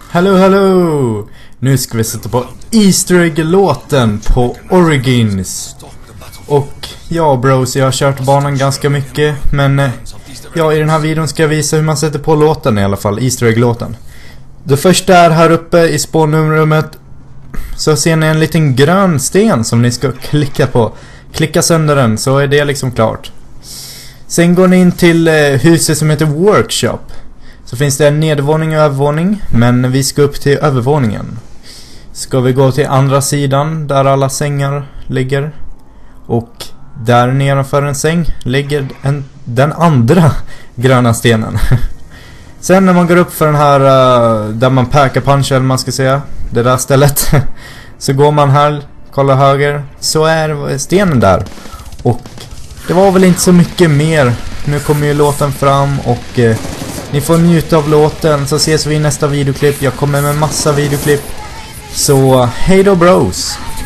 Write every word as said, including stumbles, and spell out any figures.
Hello, hello! Nu ska vi sätta på Easter Egg-låten på Origins. Och ja bros, jag har kört banan ganska mycket. Men ja, i den här videon ska jag visa hur man sätter på låten i alla fall, Easter Egg-låten. Det första är här uppe i spånnumret. Så ser ni en liten grön sten som ni ska klicka på. Klicka sönder den så är det liksom klart. Sen går ni in till huset som heter Workshop. Så finns det en nedervåning och övervåning. Men vi ska upp till övervåningen. Ska vi gå till andra sidan där alla sängar ligger. Och där nedanför en säng ligger en, den andra gröna stenen. Sen när man går upp för den här uh, där man packar punch eller man ska säga, det där stället. Så går man här, kollar höger, så är stenen där. Och det var väl inte så mycket mer. Nu kommer ju låten fram och uh, ni får njuta av låten. Så ses vi i nästa videoklipp. Jag kommer med massa videoklipp. Så hej då bros.